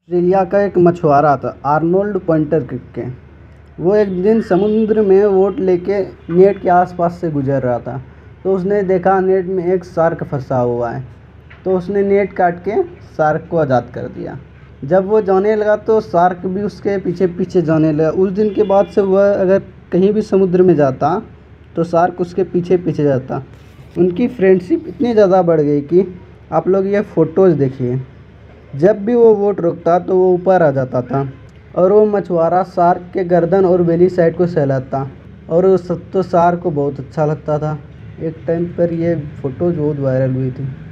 Australia का एक मछुआरा था आर्नोल्ड पॉइंटर करके। वो एक दिन समुद्र में बोट लेके नेट के आसपास से गुजर रहा था। तो उसने देखा नेट में एक शार्क फंसा हुआ है। तो उसने नेट काट के शार्क को आज़ाद कर दिया। जब वो जाने लगा तो शार्क भी उसके पीछे पीछे जाने लगा। उस दिन के बाद से वह अगर कहीं भी समुद्र में जाता तो शार्क उसके पीछे पीछे जाता। उनकी फ्रेंडशिप इतनी ज़्यादा बढ़ गई कि आप लोग ये फ़ोटोज़ देखिए। जब भी वो बोट रुकता तो वो ऊपर आ जाता था और वो मछुआरा शार्क के गर्दन और बेली साइड को सहलाता और उस तो शार्क को बहुत अच्छा लगता था। एक टाइम पर ये फ़ोटोज़ बहुत वायरल हुई थी।